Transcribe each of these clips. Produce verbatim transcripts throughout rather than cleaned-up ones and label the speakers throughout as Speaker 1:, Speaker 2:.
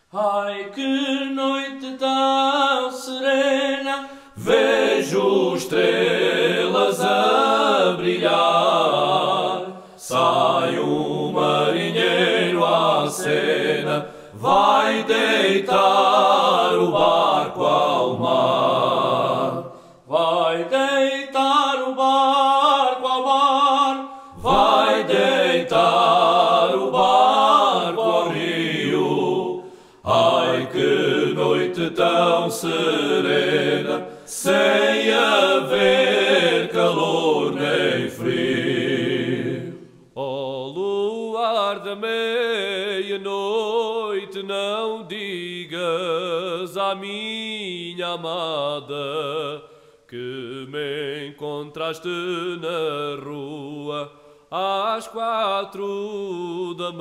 Speaker 1: Ai, que noite tão serena, vejo estrelas a brilhar. Sai um marinheiro à cena, vai deitar o barco ao mar. Vai deitar o barco ao mar, vai deitar o barco ao rio. Ai, que noite tão serena, sem haver calor nem frio.
Speaker 2: Ó luar da meia-noite, não digas à minha amada que me encontraste na rua às quatro da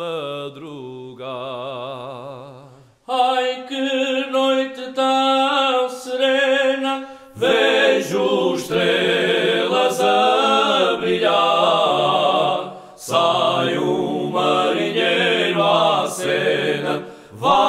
Speaker 2: madrugada.
Speaker 1: Ai, que noite tão serena, vejo estrelas a brilhar. Sai um marinheiro à cena, vai